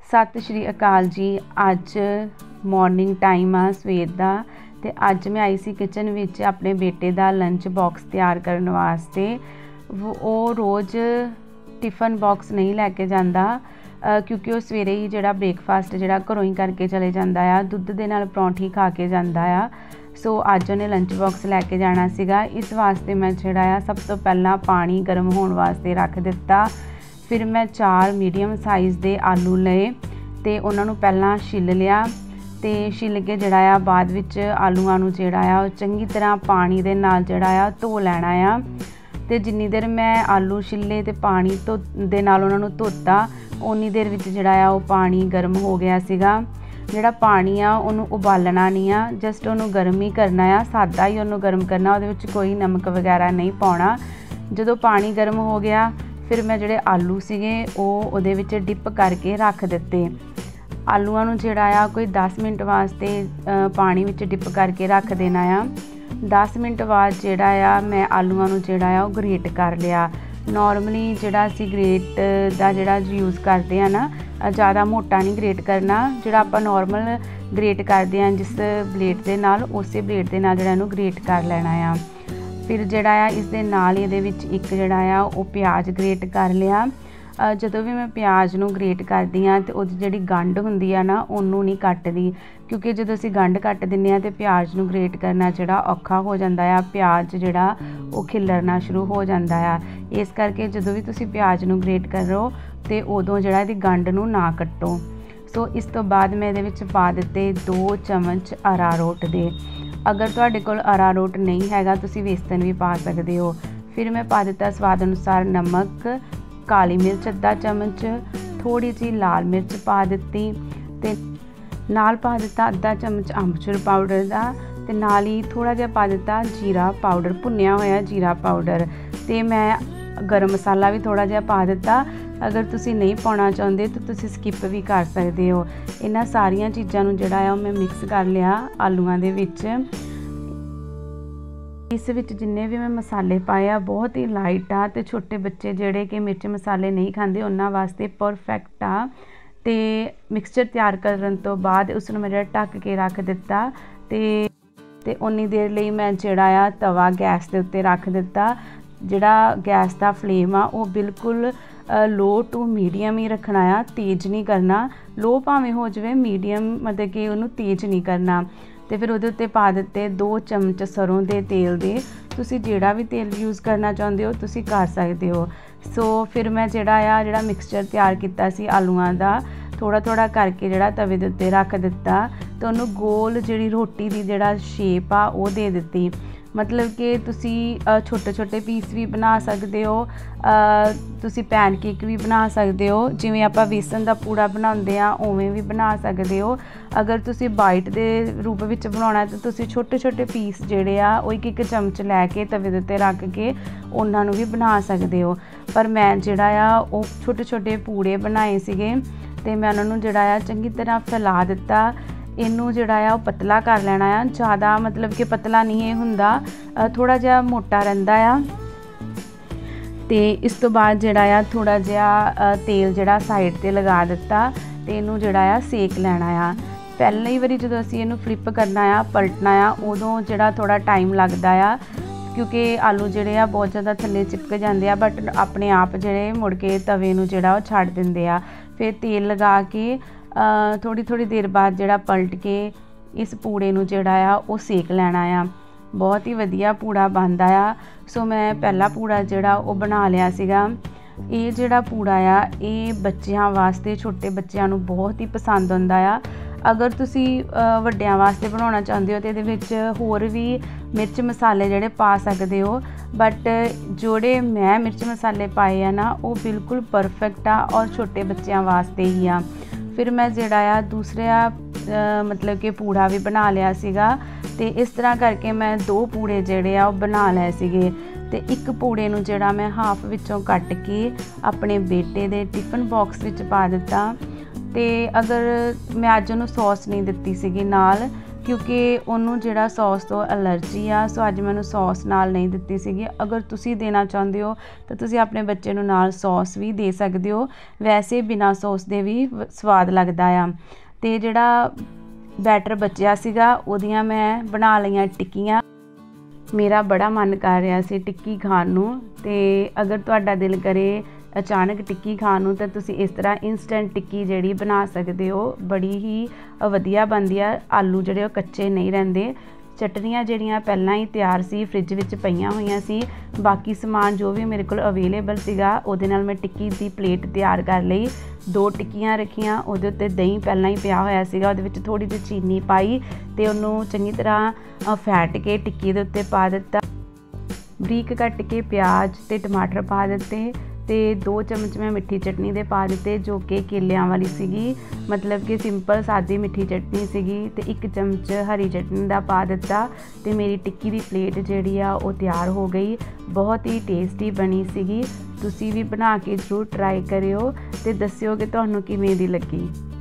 सत श्री अकाल जी। अज morning time आ सवेर दा ते अज मैं आई सी किचन विच अपने बेटे दा लंच बॉक्स तैयार करने वास्ते। वो रोज़ टिफन बॉक्स नहीं लैके जांदा क्योंकि वो सवेरे ही जिहड़ा ब्रेकफास्ट जिहड़ा घरों ही करके चले जांदा आ, दुद्ध दे नाल परौंठी खा के जांदा आ। सो अज उन्हें लंच बॉक्स लैके जाना सीगा। इस वास्ते मैं जिहड़ा आ सब तो पहला पानी गर्म होने वास्ते रख दिता। फिर मैं 4 मीडियम साइज़ दे आलू लए ते उन्हां नूं पहलां छिल लिया ते छिल के जिहड़ा आ बाद विच आलूआं नूं जिहड़ा आ चंगी तरह पानी दे नाल जिहड़ा आ धो लैणा आ। ते जिन्नी देर मैं आलू छिले ते पानी दे नाल उन्हां नूं धोता उन्नी देर विच जिहड़ा आ वो पानी गर्म हो गया सीगा। जिहड़ा पानी आ उहनूं उबालना नहीं आ, जस्ट उहनूं गर्म ही करना आ, सादा ही उहनूं गर्म करना, उहदे विच कोई नमक वगैरह नहीं पाउणा। जदों पानी गर्म हो गया फिर मैं जिहड़े आलू सीगे उहदे विच डिप करके रख दित्ते। आलूआं नूं जिहड़ा आ कोई 10 मिनट वास्ते पानी विच डिप करके रख देना आ। 10 मिनट बाद जिहड़ा आ मैं आलूआं नूं जिहड़ा आ ग्रेट कर लिया। नॉर्मली जिहड़ा असीं ग्रेट दा जिहड़ा यूज़ करदे आ ना, ज़्यादा मोटा नहीं ग्रेट करना, जिहड़ा आपां नॉर्मल ग्रेट करदे आ जिस ब्लेड दे नाल उसे ब्लेड दे नाल जिहड़ा इहनूं ग्रेट कर लेना आ। फिर जिहड़ा आ इस दे नाल इहदे विच एक जिहड़ा आ वो प्याज ग्रेट कर लिया। जदों भी मैं प्याज नूं ग्रेट करदी आ ते उहदी जिहड़ी गंढ हुंदी आ ना उहनूं नहीं कट्टदी, क्योंकि जदों असीं गंढ कट दिंदे आ ते प्याज नूं ग्रेट करना जिहड़ा औखा हो जांदा आ, प्याज जिहड़ा वो खिलरना शुरू हो जांदा आ। इस करके जदों भी तुसीं प्याज नूं ग्रेट करो ते उदों जिहड़ा इहदी गंढ नूं ना कट्टो। सो इस तो बाद मैं इहदे विच पा दित्ते 2 चमच अरारोट दे। अगर तुहाडे कोल अरारोट नहीं हैगा तुसीं बेसन भी पा सकदे हो। फिर मैं पा दित्ता स्वाद अनुसार नमक, काली मिर्च अद्धा चमच, थोड़ी जी लाल मिर्च पा दित्ती ते नाल पा दित्ता अद्धा चमच अम्बचूर पाउडर दा ते नाल ही थोड़ा जिहा पा दित्ता जीरा पाउडर, भुन्निया होया जीरा पाउडर। ते मैं गरम मसाला भी थोड़ा जिहा पा दित्ता। अगर तुसीं नहीं पाउणा चाहुंदे तो तुसीं स्किप भी कर सकदे हो। इन्हां सारियां चीज़ां नूं जिहड़ा आ मैं मिक्स कर लिया आलूआं दे विच। इस विच जिन्ने भी मैं मसाले पाए आ बहुत ही लाइट आ ते छोटे बच्चे जिहड़े कि मिर्च मसाले नहीं खांदे उन्हां वास्ते परफेक्ट आ। ते मिक्सचर तैयार करन तो बाद उस नूं मैं जिहड़ा ढक के रख दित्ता ते उन्नी देर लई मैं जिहड़ा आ तवा गैस दे उत्ते रख दित्ता। जिहड़ा गैस दा फ्लेम आ वो बिल्कुल लो टू मीडियम ही रखना आ, तेज़ नहीं करना। लो भावें हो जाए मीडियम, मतलब कि उन्होंने तेज़ नहीं करना। तो फिर उहदे उत्ते पा दित्ते 2 चमच सरों दे तेल दे। तुसीं जिहड़ा भी तेल यूज़ करना चाहुंदे हो तुसीं कर सकदे हो। सो फिर मैं जिहड़ा मिक्सचर तैयार कीता सी आलूआं दा थोड़ा थोड़ा करके जिहड़ा तवे दे उत्ते रख दित्ता ते उहनूं गोल जिहड़ी रोटी दी जिहड़ा शेप आ वो दे दित्ती। मतलब कि तुसीं छोटे छोटे पीस भी बना सकदे हो, तुसीं पैनकेक भी बना सकदे हो, जिवें आपां बेसन दा पूड़ा बनाउंदे आ उवें भी बना सकदे हो। अगर तुसीं बाइट दे रूप विच बनाउणा ते तुसीं छोटे छोटे पीस जिहड़े आ ओह एक चमच लैके तवे दे उत्ते रख के उन्हां नूं भी बना सकदे हो। पर मैं जिहड़ा आ ओह छोटे छोटे पूड़े बनाए सीगे ते मैं उन्हां नूं जिहड़ा आ चंगी तरह फैला दित्ता। इनू जिहड़ा आ पतला कर लेना आ, ज़्यादा मतलब कि पतला नहीं हुंदा, थोड़ा जिहा मोटा रहिंदा आ। ते इस तो बाद जिहड़ा आ थोड़ा जिहा तेल जिहड़ा साइड ते लगा दित्ता ते इनू जिहड़ा आ सेक लेना आ। पहली वारी जदों असीं इनू फ्लिप करना आ पलटना आ उदों जिहड़ा थोड़ा टाइम लगदा आ, क्योंकि आलू जिहड़े आ बहुत ज़्यादा थल्ले चिपक जांदे आ, बट अपने आप जिहड़े मुड़ के तवे नूं जिहड़ा ओह छड्ड दिंदे आ। फिर तेल लगा के थोड़ी थोड़ी देर बाद जिहड़ा पलट के इस पूड़े नूं जिहड़ा आ वो सेक लेना आ। बहुत ही वधिया पूड़ा बनदा आ। सो मैं पहला पूड़ा जिहड़ा वो बना लिया सीगा। ये जिहड़ा पूड़ा आ ये बच्चों वास्ते, छोटे बच्चों नूं बहुत ही पसंद आउंदा आ। अगर तुसीं वड्डियां वास्ते बनाउणा चाहुंदे हो तो इहदे विच होर भी मिर्च मसाले जिहड़े पा सकदे हो, बट जोड़े मैं मिर्च मसाले पाए आ ना वो बिल्कुल परफेक्ट आ और छोटे बच्चों वास्ते ही आ। फिर मैं जिहड़ा आ दूसरा मतलब कि पूड़ा भी बना लिया सीगा ते इस तरह करके मैं 2 पूड़े जिहड़े आ बना लए सीगे ते एक पूड़े नूं जिहड़ा मैं हाफ विचों कट के अपने बेटे दे टिफन बॉक्स विच पा दित्ता। ते अगर मैं अज उहनूं सॉस नहीं दित्ती सीगी नाल ਕਿਉਂਕਿ ਉਹਨੂੰ ਜਿਹੜਾ ਸੌਸ ਤੋਂ ਐਲਰਜੀ ਆ, ਸੋ ਅੱਜ ਮੈਂ ਉਹਨੂੰ ਸੌਸ ਨਾਲ ਨਹੀਂ ਦਿੱਤੀ ਸੀਗੀ। ਅਗਰ ਤੁਸੀਂ ਦੇਣਾ ਚਾਹੁੰਦੇ ਹੋ ਤਾਂ ਤੁਸੀਂ ਆਪਣੇ ਬੱਚੇ ਨੂੰ ਨਾਲ ਸੌਸ ਵੀ ਦੇ ਸਕਦੇ ਹੋ, ਵੈਸੇ ਬਿਨਾਂ ਸੌਸ ਦੇ ਵੀ ਸਵਾਦ ਲੱਗਦਾ ਆ। ਅਤੇ ਜਿਹੜਾ ਬੈਟਰ ਬਚਿਆ ਸੀਗਾ ਉਹਦੀਆਂ ਮੈਂ ਬਣਾ ਲਈਆਂ ਟਿੱਕੀਆਂ। ਮੇਰਾ ਬੜਾ ਮਨ ਕਰ ਰਿਹਾ ਸੀ ਟਿੱਕੀ ਖਾਣ ਨੂੰ, ਅਤੇ ਅਗਰ ਤੁਹਾਡਾ ਦਿਲ ਕਰੇ ਅਚਾਨਕ ਟਿੱਕੀ ਖਾਣ ਨੂੰ ਤਾਂ ਤੁਸੀਂ ਇਸ ਤਰ੍ਹਾਂ ਇੰਸਟੈਂਟ ਟਿੱਕੀ ਜਿਹੜੀ ਬਣਾ ਸਕਦੇ ਹੋ। ਬੜੀ ਹੀ ਵਧੀਆ ਬਣਦੀ ਆ, ਆਲੂ ਜਿਹੜੇ ਉਹ ਕੱਚੇ ਨਹੀਂ ਰਹਿੰਦੇ। ਚਟਨੀਆਂ ਜਿਹੜੀਆਂ ਪਹਿਲਾਂ ਹੀ ਤਿਆਰ ਸੀ, ਫਰਿੱਜ ਵਿੱਚ ਪਈਆਂ ਹੋਈਆਂ ਸੀ। ਬਾਕੀ ਸਮਾਨ ਜੋ ਵੀ ਮੇਰੇ ਕੋਲ ਅਵੇਲੇਬਲ ਸੀਗਾ ਉਹਦੇ ਨਾਲ ਮੈਂ ਟਿੱਕੀ ਦੀ ਪਲੇਟ ਤਿਆਰ ਕਰ ਲਈ। 2 ਟਿੱਕੀਆਂ ਰੱਖੀਆਂ, ਉਹਦੇ ਉੱਤੇ ਦਹੀਂ ਪਹਿਲਾਂ ਹੀ ਪਿਆ ਹੋਇਆ ਸੀਗਾ, ਉਹਦੇ ਵਿੱਚ ਥੋੜ੍ਹੀ ਜਿਹੀ ਚੀਨੀ ਪਾਈ ਅਤੇ ਉਹਨੂੰ ਚੰਗੀ ਤਰ੍ਹਾਂ ਫੈਟ ਕੇ ਟਿੱਕੀ ਦੇ ਉੱਤੇ ਪਾ ਦਿੱਤਾ। ਬਰੀਕ ਕੱਟ ਕੇ ਪਿਆਜ਼ ਅਤੇ ਟਮਾਟਰ ਪਾ ਦਿੱਤੇ, ਅਤੇ 2 ਚਮਚ ਮੈਂ ਮਿੱਠੀ ਚਟਨੀ ਦੇ ਪਾ ਦਿੱਤੇ ਜੋ ਕਿ ਕੇਲਿਆਂ ਵਾਲੀ ਸੀਗੀ, ਮਤਲਬ ਕਿ ਸਿੰਪਲ ਸਾਦੀ ਮਿੱਠੀ ਚਟਨੀ ਸੀਗੀ। ਅਤੇ 1 ਚਮਚ ਹਰੀ ਚਟਨੀ ਦਾ ਪਾ ਦਿੱਤਾ, ਅਤੇ ਮੇਰੀ ਟਿੱਕੀ ਦੀ ਪਲੇਟ ਜਿਹੜੀ ਆ ਉਹ ਤਿਆਰ ਹੋ ਗਈ। ਬਹੁਤ ਹੀ ਟੇਸਟੀ ਬਣੀ ਸੀਗੀ। ਤੁਸੀਂ ਵੀ ਬਣਾ ਕੇ ਜ਼ਰੂਰ ਟਰਾਈ ਕਰਿਓ ਅਤੇ ਦੱਸਿਓ ਕਿ ਤੁਹਾਨੂੰ ਕਿਵੇਂ ਦੀ ਲੱਗੀ।